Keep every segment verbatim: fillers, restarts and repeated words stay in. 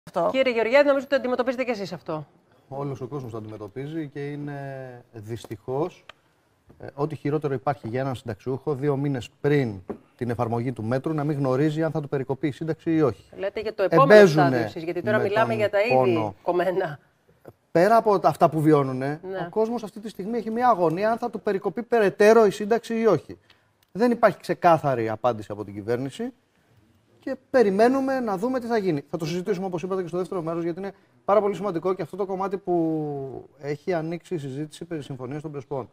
Αυτό. Κύριε Γεωργιάδη, νομίζω ότι το αντιμετωπίζετε και εσείς αυτό. Όλος ο κόσμος το αντιμετωπίζει και είναι δυστυχώς ε, ό,τι χειρότερο υπάρχει για έναν συνταξιούχο δύο μήνες πριν την εφαρμογή του μέτρου να μην γνωρίζει αν θα του περικοπεί η σύνταξη ή όχι. Λέτε για το επόμενο στάδιο εσείς, γιατί τώρα μιλάμε για τα ήδη πόνο. κομμένα. Πέρα από αυτά που βιώνουν, ναι. ο κόσμος αυτή τη στιγμή έχει μια αγωνία αν θα του περικοπεί περαιτέρω η σύνταξη ή όχι. Δεν υπάρχει ξεκάθαρη απάντηση από την κυβέρνηση και περιμένουμε να δούμε τι θα γίνει. Θα το συζητήσουμε, όπως είπατε, και στο δεύτερο μέρος, γιατί είναι πάρα πολύ σημαντικό και αυτό το κομμάτι που έχει ανοίξει η συζήτηση περί συμφωνίας των Πρεσπών.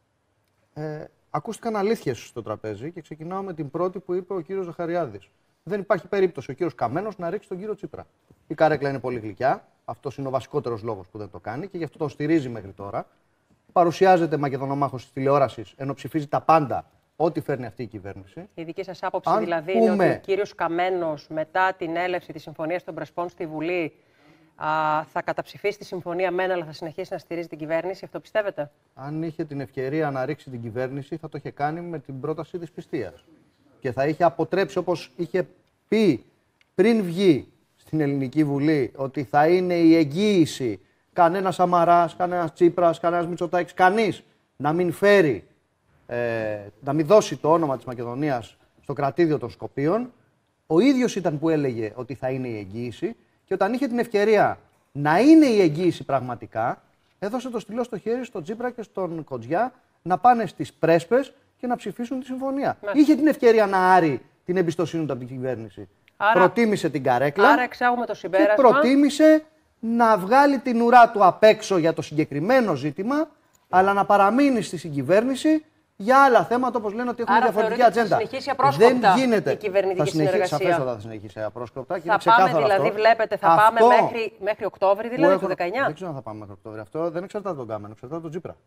Ε, ακούστηκαν αλήθειες στο τραπέζι και ξεκινάω με την πρώτη που είπε ο κύριος Ζαχαριάδης. Δεν υπάρχει περίπτωση ο κύριος Καμένος να ρίξει τον κύριο Τσίπρα. Η καρέκλα είναι πολύ γλυκιά. Αυτό είναι ο βασικότερος λόγος που δεν το κάνει και γι' αυτό τον στηρίζει μέχρι τώρα. Παρουσιάζεται μακεδονομάχος της τηλεόρασης, ενώ ψηφίζει τα πάντα ό,τι φέρνει αυτή η κυβέρνηση. Η δική σας άποψη Αν δηλαδή πούμε... είναι ότι ο κύριος Καμένος μετά την έλευση της Συμφωνίας των Πρεσπών στη Βουλή α, θα καταψηφίσει τη συμφωνία μεν, αλλά θα συνεχίσει να στηρίζει την κυβέρνηση. Αυτό πιστεύετε? Αν είχε την ευκαιρία να ρίξει την κυβέρνηση, θα το είχε κάνει με την πρόταση της πιστείας. Και θα είχε αποτρέψει, όπως είχε πει πριν βγει στην Ελληνική Βουλή, ότι θα είναι η εγγύηση κανένας Σαμαράς, κανένας Τσίπρας, κανένας Μητσοτάκης, κανείς να μην φέρει, ε, να μην δώσει το όνομα της Μακεδονίας στο κρατήδιο των Σκοπίων. Ο ίδιος ήταν που έλεγε ότι θα είναι η εγγύηση και όταν είχε την ευκαιρία να είναι η εγγύηση πραγματικά, έδωσε το στυλό στο χέρι στον Τσίπρα και στον Κοντζιά να πάνε στις πρέσπες και να ψηφίσουν τη συμφωνία. Ναι. Είχε την ευκαιρία να άρει την εμπιστοσύνη του από την κυβέρνηση. Άρα, προτίμησε την καρέκλα άρα εξάγουμε το συμπέρασμα. Και προτίμησε να βγάλει την ουρά του απ' έξω για το συγκεκριμένο ζήτημα, αλλά να παραμείνει στη συγκυβέρνηση για άλλα θέματα, όπως λένε ότι έχουν άρα διαφορετική ατζέντα. Θα συνεχίσει απρόσκοπτα δεν γίνεται. η κυβερνητική θα συνεχίσει, συνεργασία. Σαφέστατα θα συνεχίσει απρόσκοπτα. Θα και είναι πάμε δηλαδή, αυτό. βλέπετε, θα αυτό πάμε μέχρι, μέχρι Οκτώβρη, δηλαδή έχω, το δεκαεννιά. Δεν ξέρω αν θα πάμε μέχρι Οκτώβρη. Αυτό δεν εξαρτάται τον Κάμενο, εξαρτάται τον Τσίπρα.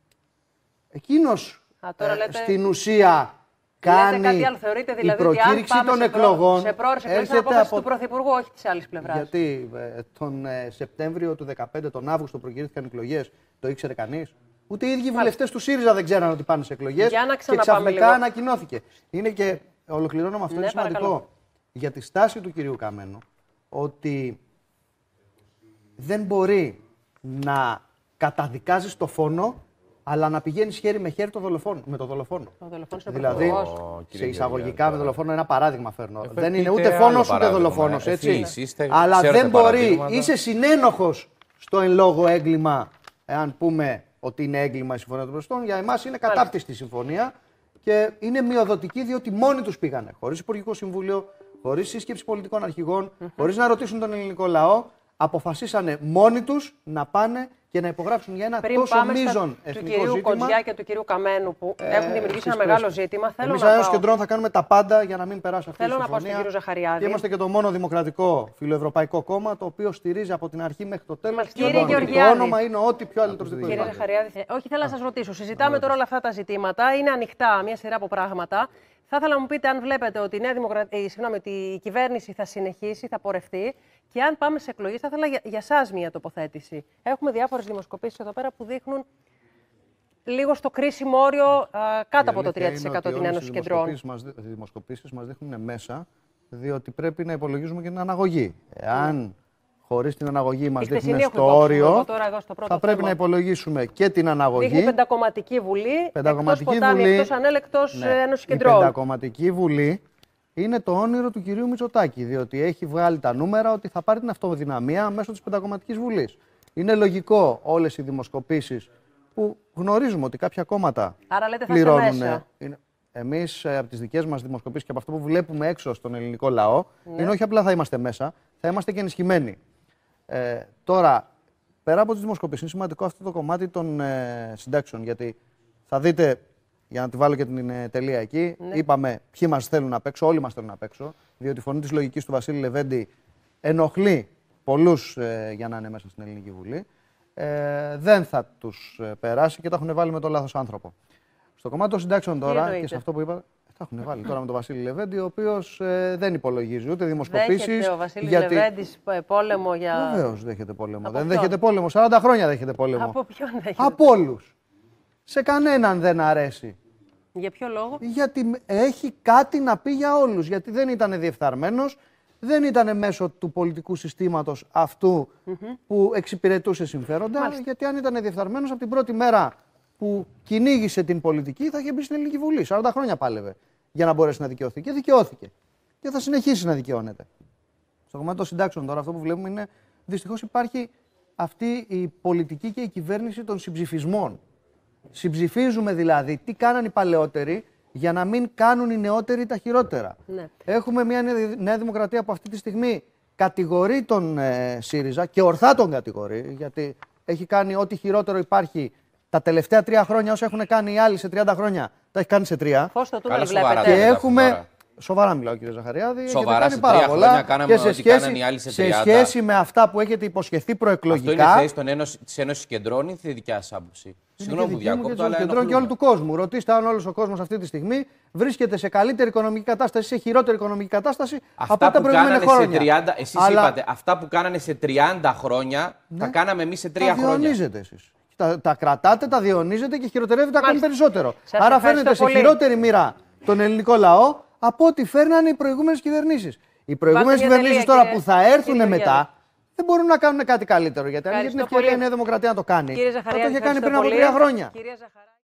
Εκείνος ε, λέτε... στην ουσία κάνει κάτι άλλο, θεωρείτε, δηλαδή, η προκήρυξη ότι αν των σε εκλογών. Σε πρόορες εκλογές είναι απόφαση από... του Πρωθυπουργού, όχι της άλλης πλευράς. Γιατί ε, τον ε, Σεπτέμβριο του δύο χιλιάδες δεκαπέντε, τον Αύγουστο προκηρύχθηκαν εκλογές, το ήξερε κανείς? Ούτε οι ίδιοι βουλευτές του ΣΥΡΙΖΑ δεν ξέραν ότι πάνε σε εκλογές και ξαφνικά λίγο. ανακοινώθηκε. Είναι και, ολοκληρώνω με αυτό, ναι, είναι σημαντικό παρακαλώ. για τη στάση του κυρίου Καμένου, ότι δεν μπορεί να καταδικάζει το φόνο, αλλά να πηγαίνει χέρι με χέρι το δολοφόνο, με το δολοφόνο. Δηλαδή, oh, σε εισαγωγικά με δολοφόνο, ένα παράδειγμα φέρνω. Ε, δεν είναι ούτε φόνος ούτε δολοφόνος, έτσι. Είστε, αλλά δεν μπορεί, είσαι συνένοχος στο εν λόγω έγκλημα, εάν πούμε ότι είναι έγκλημα η Συμφωνία των Πρεσπών. Για εμάς είναι κατάπτυστη συμφωνία και είναι μειοδοτική, διότι μόνοι τους πήγανε. Χωρίς Υπουργικό Συμβούλιο, χωρίς σύσκεψη πολιτικών αρχηγών, mm-hmm. χωρίς να ρωτήσουν τον ελληνικό λαό, αποφασίσανε μόνοι τους να πάνε και να υπογράψουν για ένα Πριν τόσο μείζον εθνικό του κυρίου ζήτημα. Κοντζιά και του κυρίου Καμένου που ε, έχουν δημιουργήσει ένα μεγάλο ζήτημα. Θέλω Εμείς να Αέος Κεντρών θα κάνουμε τα πάντα για να μην περάσει αυτή Θέλω η συμφωνία. Να πάω στον κύριο Ζαχαριάδη. Και είμαστε και το μόνο δημοκρατικό φιλοευρωπαϊκό κόμμα το οποίο στηρίζει από την αρχή μέχρι το τέλος. Κύριε το Γεωργιάδη. όνομα είναι ό,τι πιο αλληλετρωτικό. Κύριε Ζαχαριάδη, ε, όχι, θέλω να σας ρωτήσω. Συζητάμε τώρα όλα αυτά τα ζητήματα. Είναι ανοιχτά μια σειρά από πράγματα. Θα ήθελα να μου πείτε αν βλέπετε ότι η, Νέα Δημοκρατία, ε, συγγνώμη, ότι η κυβέρνηση θα συνεχίσει, θα πορευτεί και αν πάμε σε εκλογές, θα ήθελα για, για σας μια τοποθέτηση. Έχουμε διάφορες δημοσκοπήσεις εδώ πέρα που δείχνουν λίγο στο κρίσιμο όριο α, κάτω από το τρία τοις εκατό την Ένωση Κεντρών. Οι δημοσκοπήσεις μας δείχνουν μέσα, διότι πρέπει να υπολογίζουμε και την αναγωγή. Εάν χωρίς την αναγωγή μας δείχνουν στο όριο, θα πρέπει να υπολογίσουμε και την αναγωγή. Δείχνει πεντακομματική βουλή, εκτός Ποτάμι, εκτός ανέλεκτος ναι. Ένωση Κεντρών. Η πεντακομματική βουλή είναι το όνειρο του κυρίου Μητσοτάκη, διότι έχει βγάλει τα νούμερα ότι θα πάρει την αυτοδυναμία μέσω της πεντακομματικής βουλής. Είναι λογικό όλες οι δημοσκοπήσεις που γνωρίζουμε ότι κάποια κόμματα Άρα λέτε, πληρώνουν. Εμείς από τις δικές μας δημοσκοπήσεις και από αυτό που βλέπουμε έξω στον ελληνικό λαό, ναι. είναι όχι απλά θα είμαστε μέσα, θα είμαστε και ενισχυμένοι. Ε, τώρα, πέρα από τις δημοσκοπήσεις, είναι σημαντικό αυτό το κομμάτι των ε, συντάξεων. Γιατί θα δείτε, για να τη βάλω και την ε, τελεία εκεί, ναι. είπαμε ποιοι μας θέλουν απ' έξω, όλοι μας θέλουν απ' έξω. Διότι η φωνή της λογικής του Βασίλη Λεβέντη ενοχλεί πολλούς ε, για να είναι μέσα στην Ελληνική Βουλή. Ε, δεν θα τους ε, περάσει και τα έχουν βάλει με τον λάθος άνθρωπο. Στο κομμάτι των συντάξεων τώρα και σε αυτό που είπα. Τα έχουν βάλει τώρα με τον Βασίλη Λεβέντη, ο οποίος ε, δεν υπολογίζει ούτε δημοσκοπήσεις. Δέχεται ο Βασίλης γιατί... Λεβέντης πόλεμο για. Βεβαίως δέχεται πόλεμο. Από δεν ποιον? δέχεται πόλεμο. σαράντα χρόνια δέχεται πόλεμο. Από ποιον δέχεται? Από όλους. Σε κανέναν δεν αρέσει. Για ποιο λόγο? Γιατί έχει κάτι να πει για όλους. Γιατί δεν ήταν διεφθαρμένος, δεν ήταν μέσω του πολιτικού συστήματος αυτού mm-hmm. που εξυπηρετούσε συμφέροντα. Μάλιστα. Γιατί αν ήταν διεφθαρμένος από την πρώτη μέρα που κυνήγησε την πολιτική, θα είχε μπει στην Ελληνική Βουλή. σαράντα χρόνια πάλευε για να μπορέσει να δικαιωθεί. Και δικαιώθηκε. Και θα συνεχίσει να δικαιώνεται. Στο κομμάτι των συντάξεων τώρα, αυτό που βλέπουμε είναι δυστυχώς υπάρχει αυτή η πολιτική και η κυβέρνηση των συμψηφισμών. Συμψηφίζουμε δηλαδή τι κάνανε οι παλαιότεροι για να μην κάνουν οι νεότεροι τα χειρότερα. Ναι. Έχουμε μια Νέα Δημοκρατία που αυτή τη στιγμή κατηγορεί τον ε, ΣΥΡΙΖΑ και ορθά τον κατηγορεί, γιατί έχει κάνει ό,τι χειρότερο υπάρχει τα τελευταία τρία χρόνια, όσα έχουν κάνει οι άλλοι σε τριάντα χρόνια, τα έχει κάνει σε τρία. Πώς το τούνελ βλέπετε. Και έχουμε... Σοβαρά μιλάω, κύριε Ζαχαριάδη. Σοβαρά, κάνει σε πάρα τρία πολλά χρόνια κάναμε και σε ό,τι σχέση, κάνανε οι άλλοι σε τριάντα. σε σχέση με αυτά που έχετε υποσχεθεί προεκλογικά. Αυτό είναι θέση των Ένωση, της Ένωσης Κεντρών ή τη δικιά σας άποψη? Συγγνώμη που διακόπτω, αλλά Κεντρών και όλου του κόσμου. Ρωτήστε αν όλος ο κόσμος αυτή τη στιγμή βρίσκεται σε καλύτερη οικονομική κατάσταση ή σε χειρότερη οικονομική κατάσταση αυτά από τα προηγούμενα χρόνια. τριάντα, εσείς αλλά... είπατε, αυτά που κάνανε σε τριάντα χρόνια, ναι, τα κάναμε εμείς σε τρία χρόνια. Τα διονύζετε εσείς. Τα, τα κρατάτε, τα διονύζετε και χειροτερεύετε ακόμη περισσότερο. Σας Άρα φαίνεται σε χειρότερη μοίρα τον ελληνικό λαό από ό,τι φέρνανε οι προηγούμενες κυβερνήσεις. Οι προηγούμενες κυβερνήσεις τώρα κύριε, που θα έρθουν μετά δεν μπορούν να κάνουν κάτι καλύτερο. Γιατί αν είχε την ευκαιρία η Νέα Δημοκρατία να το κάνει, θα το είχε κάνει πριν από τρία χρόνια.